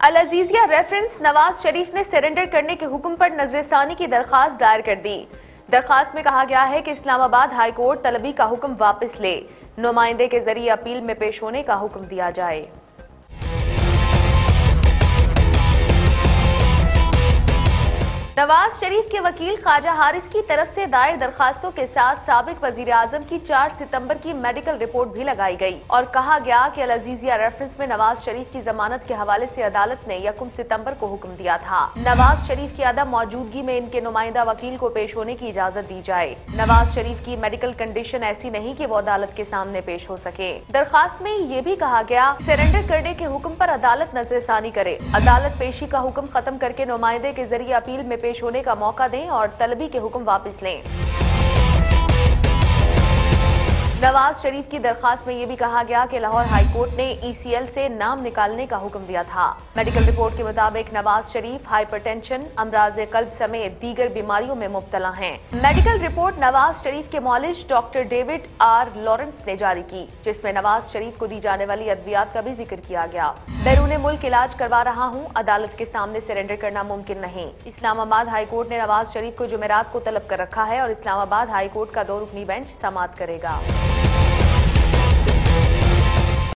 अल Azizia reference Nawaz Sharif ने surrender करने के हुक्म पर नजरसानी की दरखास्त दायर कर दी। दरखास्त में कहा गया है कि इस्लामाबाद हाई कोर्ट तलबी का हुक्म वापस ले, नुमाइंदे के जरिए अपील में पेश होने का हुक्म दिया जाए। नवाज शरीफ के वकील ख्वाजा हारिस की तरफ से दायर दरखास्तों के साथ साबिक वजीर आजम की 4 सितंबर की मेडिकल रिपोर्ट भी लगाई गई और कहा गया कि अल अजीजिया रेफरेंस में नवाज शरीफ की जमानत के हवाले से अदालत ने 1 सितंबर को हुक्म दिया था। नवाज शरीफ की अदम मौजूदगी में इनके नुमाइंदा वकील को पेश होने की इजाजत दी जाए। नवाज शरीफ की मेडिकल कंडीशन ऐसी नहीं कि वो अदालत के सामने पेश हो सके। दरखास्त में ये भी कहा गया सरेंडर करने के हुक्म पर अदालत नजरसानी करे, अदालत पेशी का हुक्म खत्म करके नुमाइंदे के जरिए अपील में पेश होने का मौका दें और तलबी के हुक्म वापस लें। नवाज शरीफ की दरखास्त में यह भी कहा गया कि लाहौर हाई कोर्ट ने ECL से नाम निकालने का हुक्म दिया था। मेडिकल रिपोर्ट के मुताबिक नवाज शरीफ हाइपरटेंशन, अमराज़े कल्ब समेत दीगर बीमारियों में मुब्तला हैं। मेडिकल रिपोर्ट नवाज शरीफ के मौलिज डॉक्टर डेविड R. लॉरेंस ने जारी की, जिसमें नवाज शरीफ को दी जाने वाली अद्वियात का भी जिक्र किया गया। बैरून मुल्क इलाज करवा रहा हूँ, अदालत के सामने सरेंडर करना मुमकिन नहीं। इस्लामाबाद हाई कोर्ट ने नवाज शरीफ को जुमेरात को तलब कर रखा है और इस्लामाबाद हाई कोर्ट का 2 रुकनी बेंच समाअत करेगा।